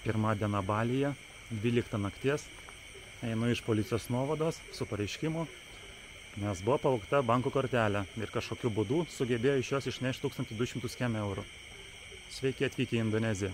Pirma diena Balyje, 12 nakties. Einu iš policijos nuovados su pareiškimu, nes buvo pavogta banko kortelė ir kažkokiu būdu sugebėjo iš jos išnešti 1200 KM eurų. Sveiki atvykę į Indoneziją.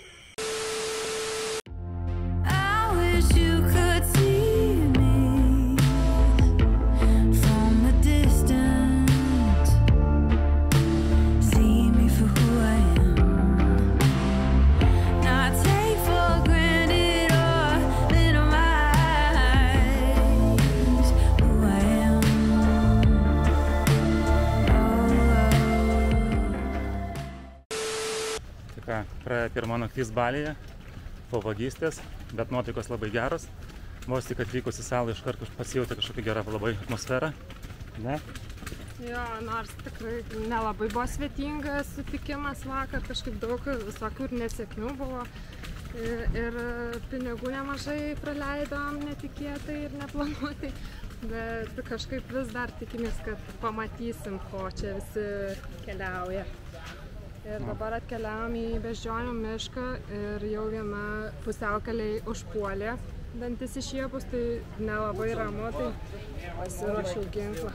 Praėjo pirma naktis Balyje, po vagystės, bet nuotaikos labai geros. Vos tik atvykus į salą iš karto pasijautė kažkokia gera labai atmosfera. Ne? Jo, nors tikrai nelabai buvo svetingas sutikimas vakar, kažkaip daug visokių ir nesėkmių buvo. Ir pinigų nemažai praleidom netikėtai ir neplanuotai. Bet kažkaip vis dar tikimės, kad pamatysim, ko čia visi keliauja. Ir dabar atkeliavom į Beždžionių mišką ir jau viena pusiaukelėj užpuolė dantis iššiepus, tai nelabai ramu, tai pasiruošiau ginklą.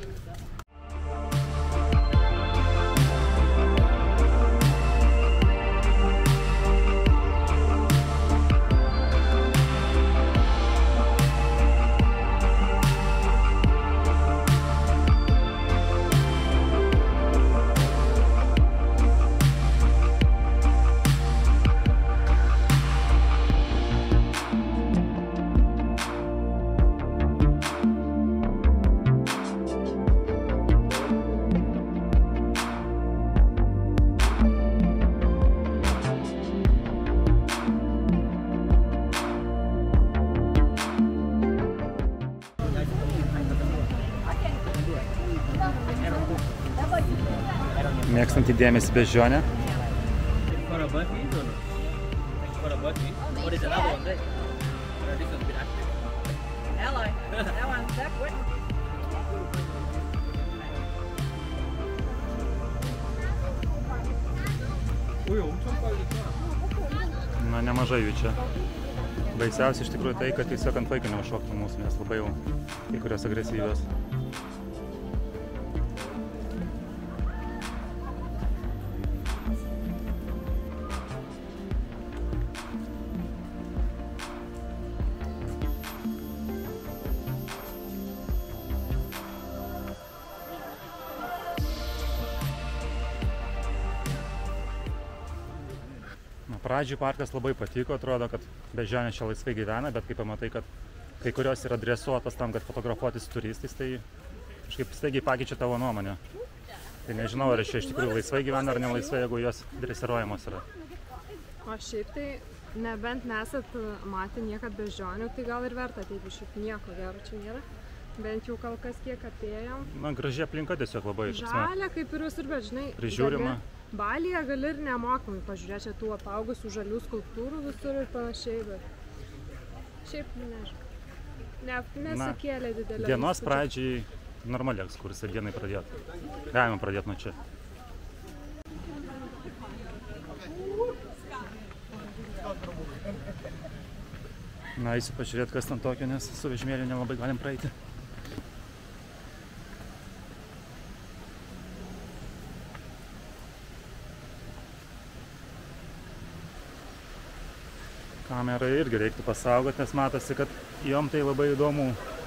Mėgstantį dėmesį Beždžionę. Na, nemažai jų čia. Baisiausia iš tikrųjų tai, kad tiesiog ant vaikų neužšoktų mūsų, nes labai jau kai kurios agresyvios. Pradžiai parkas labai patiko, atrodo, kad Beždžionė čia laisvai gyvena, bet kai pamatai, kad kai kurios yra dresuotos tam, kad fotografuotis su turistais, tai kažkaip staigiai pakeičia tavo nuomonę. Tai nežinau, ar čia iš tikrųjų laisvai gyvena ar nelaisvai, jeigu jos dresiruojamos yra. O šiaip tai, nebent nesat matę niekad Beždžionių, tai gal ir verta ateiti, šiaip nieko gero čia nėra. Bent jau kol kas kiek apėjom. Na, graži aplinka tiesiog labai. Žalia, kaip ir visur, bet žinai, prižiūrima. Balyje gali ir nemokamai pažiūrėti čia tų apaugusių žalių skulptūrų visur ir panašiai, bet šiaip nesukėlė didelio. Dienos pradžiai normali ekskursija dienai pradėti. Galima pradėti nuo čia. Na, eisiu pažiūrėti, kas ten tokio, nes su vežimėliu nelabai galim praeiti. Kamerą irgi reiktų pasaugoti, nes matosi, kad jom tai labai įdomu.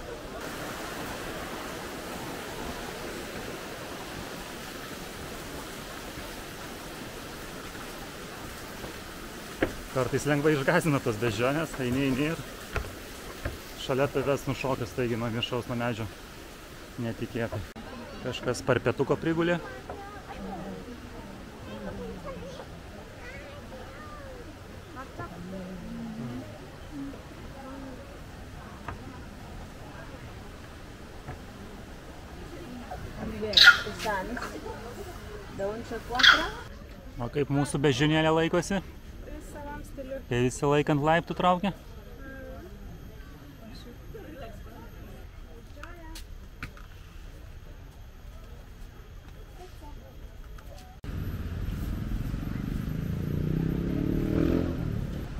Kartais lengvai išgąsdina tos beždžionės, eini ir šalia tavęs nušokas taigi nuo viršaus nuo medžio. Netikėtai. Kažkas parpetuko prigulė. O kaip mūsų beždžionėlė laikosi? Savam stiliu. Kai visi laikant laiptų traukia?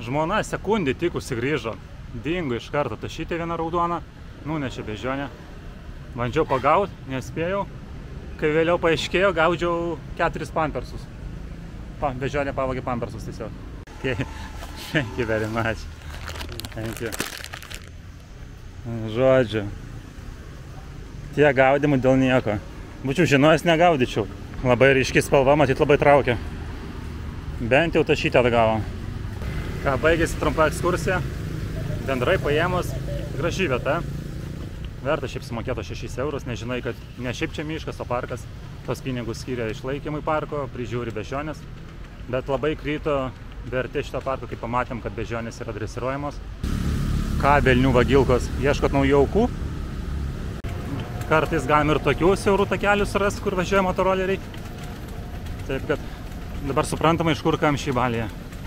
Žmona sekundį tik užsigrįžo. Dingo iš karto tašytė viena raudona. Nunešė bežionę. Bandžiau pagauti, nespėjau. Kai vėliau paaiškėjo, gaudžiau 4 pampersus. Bežionė pavogė pampersus tiesiog. Thank you very much. Thank you. Žodžiu. Tie gaudimų dėl nieko. Būčiau žinojęs, negaudyčiau. Labai ryški spalva, matyt labai traukia. Bent jau tašytę atgavo. Ką, baigėsi trumpa ekskursija. Bendrai paėmus, graži vieta. Verta šiaip sumokėto 6 eurus, nežinai, kad ne šiaip čia miškas, o parkas. Tos pinigus skiria išlaikymui parko, prižiūri bežionės. Bet labai kryto vertė šito parko, kai pamatėm, kad bežionės yra dresiruojamos. Ką, velnių vagilkos, ieškot naujų aukų? Kartais galim ir tokių siaurų takelių surasti, kur važiuoja motoroleriai. Taip kad dabar suprantama, iš kur kamščiai Balyje.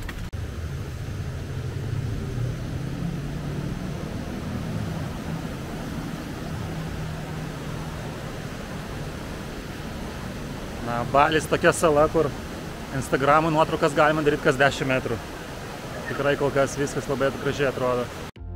Na, Balis tokia sala, kur Instagramų nuotraukas galima daryti kas 10 metrų. Tikrai kol kas viskas labai gražiai atrodo.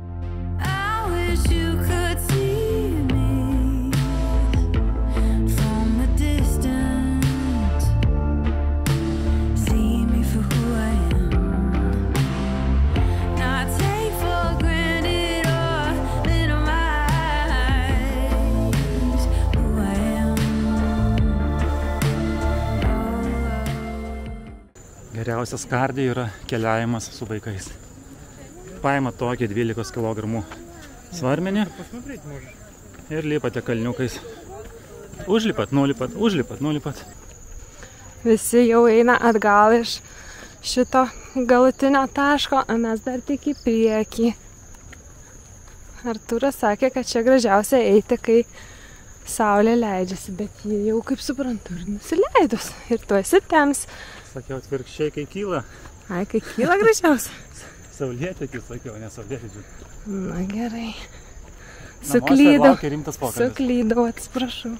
Geriausias kardija yra keliavimas su vaikais. Paima tokį 12 kg svarmenį ir lipate kalniukais. Užlipat, nulipat, užlipat, nulipat. Visi jau eina atgal iš šito galutinio taško, o mes dar tik į priekį. Artūras sakė, kad čia gražiausia eiti, kai saulė leidžiasi, bet jie jau, kaip suprantu, ir nusileidus. Ir tu esi tems. Sakiau, atvirkščiai, kai kyla. Ai, kai kyla gražiausia. Saulėtekis, sakiau, ne saulėtekis. Na gerai. Suklydau. Laukia rimtas pokalbis. Suklydau, atsiprašau.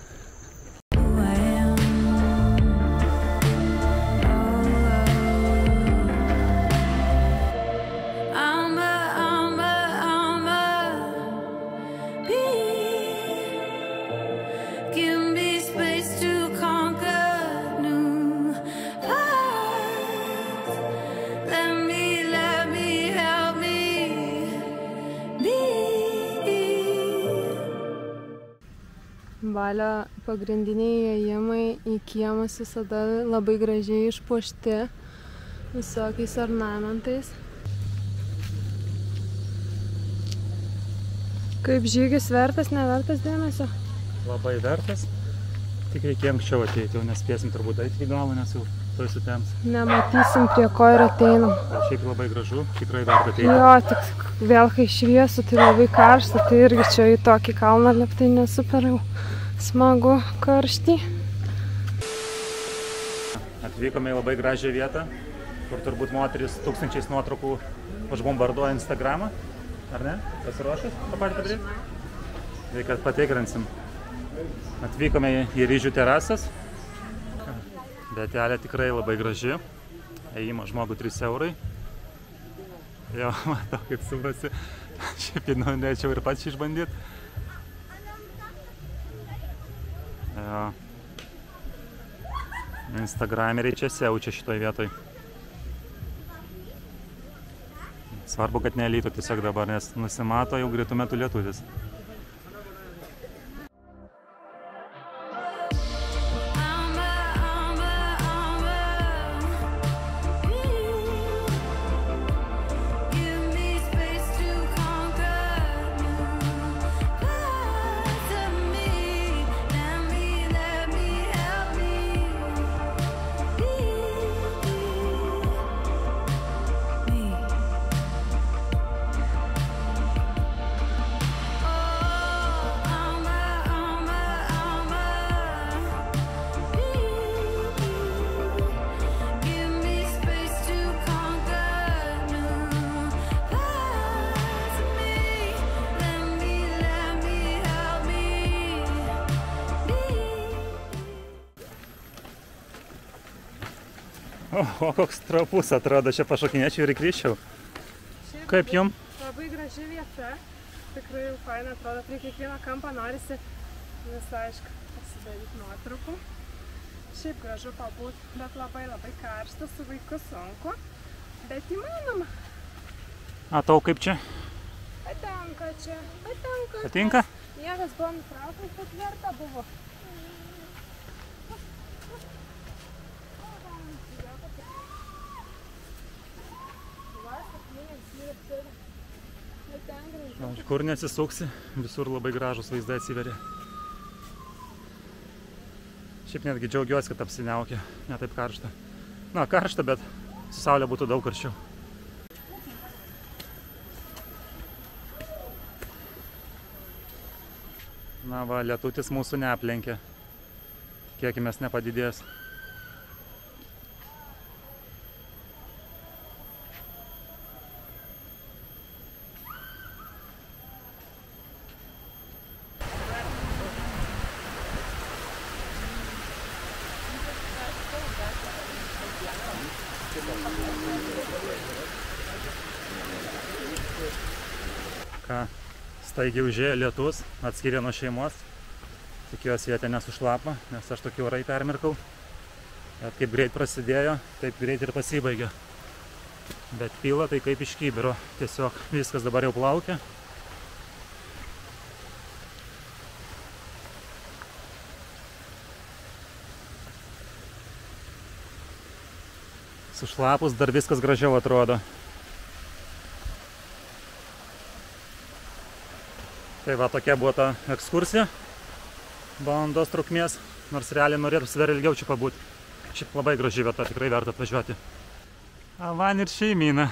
Balio pagrindiniai įėjimai į kiemus visada labai gražiai išpuošti visokiais ornamentais. Kaip žygis vertas, nevertas dėmesio? Labai vertas. Tik reikia anksčiau ateiti, jau nespėsim turbūt eiti į galą, nes jau tuoj sutems. Nematysim, prie ko ir ateinam. O šiaip labai gražu, tikrai verta ateiti. Jo, tik vėl kai šviesu, tai labai karšta, tai irgi čia į tokį kalną lipti nesuper jau smagu karštį. Atvykome į labai gražią vietą, kur turbūt moteris tūkstančiais nuotraukų užbombarduoja Instagramą. Ar ne? Pasiruošęs tą patį padaryti? Tai kad patikrinsim. Atvykome į Ryžių terasas. Vietelė tikrai labai graži. Ėjimo žmogų 3 eurai. Jo, matau, kaip subasi. Šiaip norėčiau ir pats išbandyti. Jo. Instagrameriai čia siaučia šitoj vietoj. Svarbu, kad nelytų tiesiog dabar, nes nusimato jau greitų metų lietutis. O koks trapus atrodo, čia pašokinėčiau ir įkryščiau. Kaip jum? Labai graži vieta. Tikrai faina atrodo, prie kiekvieno kampą norisi visą, aišku, pasidaryti nuotraukų. Šiaip gražu pabūt, bet labai karšta, su vaiku sunku, bet įmanoma. A, tau kaip čia? Patenka čia, patenka. Patinka? Sniegas buvo nutrauktas, bet verta buvo. Kur nesisuksi, visur labai gražus vaizdai atsiveria. Šiaip netgi džiaugiuosi, kad apsiniaukė, ne taip karšta. Na, karšta, bet su saulė būtų daug karščiau. Na va, lietutis mūsų neaplenkė. Kiekimės nepadidės. Ką, staigiai užėjo lietus, atskyrė nuo šeimos. Tikiuosi, jie ten nesušlapa, nes aš tokį orai permirkau. Bet kaip greit prasidėjo, taip greit ir pasibaigė. Bet pila tai kaip iš kibiro. Tiesiog viskas dabar jau plaukia. Sušlapus dar viskas gražiau atrodo. Tai va, tokia buvo ta ekskursija. Valandos trukmės, nors realiai norėtųsi dar ilgiau čia pabūti. Šiaip labai graži vieta, tikrai verta atvažiuoti. Avan ir šeimyna.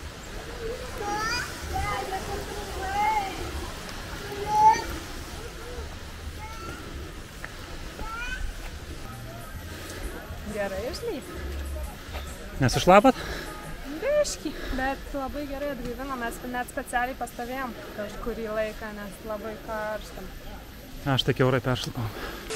Gerai išlįsti. Nesušlapat? Biškį, bet labai gerai atgaivino, mes net specialiai pastovėjom kažkurį laiką, nes labai karštam. Aš tai kiaurai peršlapau.